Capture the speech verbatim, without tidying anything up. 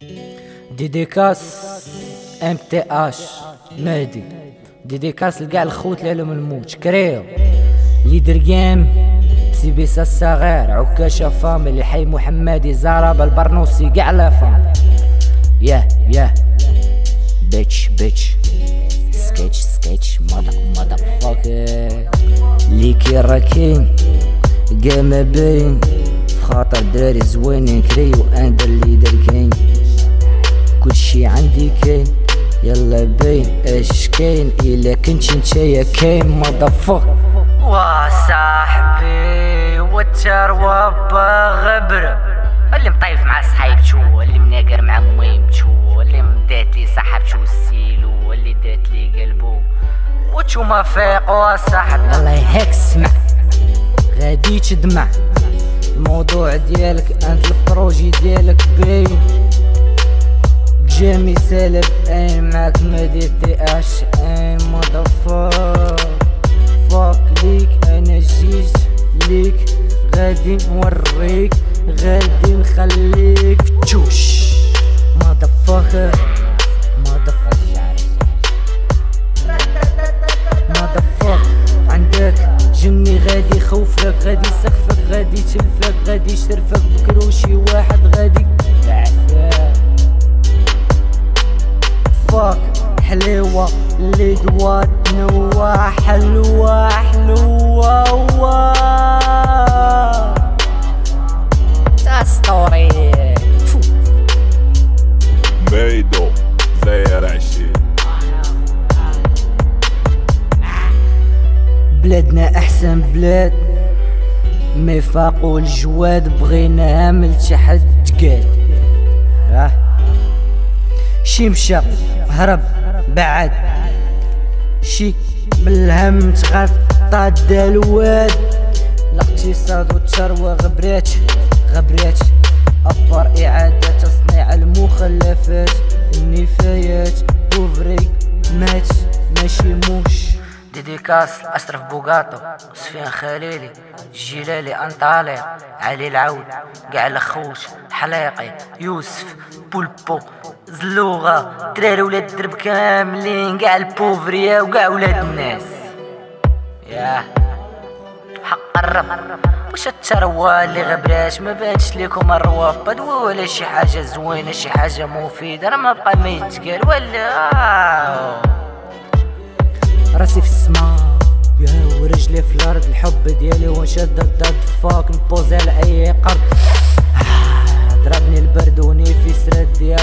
ديديكاس ام تي اش مهدي، ديديكاس لكاع الخوت لهم الموت كريو ليدر جيم سي بيسا الصغير عكاشة فاميلي حي محمدي زارب البرنوسي كاع لا فام ياه ياه بيتش بيتش سكيتش سكيتش مادا مادا فاكر ليكي راكين قام باين فخاطر داري زوينين كريو اندر ليدر كاين كلشي عندي كاين يلا باين اش كاين الا كنتي نتايا كاين مضفك وا صاحبي والثروة غبرة اللي مطيف مع صحيبتو اللي مناقر مع ميمتو اللي مدات لي صاحب شو السيلو اللي دات لي قلبو وتشو ما فاقوا صاحبي الله يهك اسمع غادي تدمع الموضوع ديالك انت البروجي ديالك باين جامي سالب اين معاك ما ديتي اش اين مضفاك فاك ليك انا جيت ليك غادي نوريك غادي نخليك تشوش مضفاك مضفاك مضفاك عندك جني غادي يخوفك غادي يسخفك غادي يتلفك غادي يشرفك بكروشي واحد غادي يعفاك فاك حلوة اللي دوات نوا حلوة حلوة تاسطوري ميدو زير عشرين بلادنا احسن بلاد مي فاقو الجواد بغيناها من تحت تقال راه شي مشى هرب بعد شي بالهم تغطى الواد الاقتصاد والثروة غبرات غبرات أبار إعادة تصنيع المخلفات النفايات بوفري مات ماشي موش ديديكاس أشرف بوغاتو سفيان خليلي جلالي أنطالي علي العود قاع الخوش حلايقي يوسف بولبو زلوغة دراري ولاد الدرب كاملين قاع البوفريا وقاع ولاد الناس ياه حق الرب واش الثروة اللي غبراش ما بانش ليكم الروابط ولا شي حاجة زوينة شي حاجة مفيدة راه ما بقى ما يتقال ولا آه. راسي في السما يا ورجلي في الارض الحب ديالي ونشد الضد فاك نبوز على اي قرض ضربني البرد وني في سرد ديال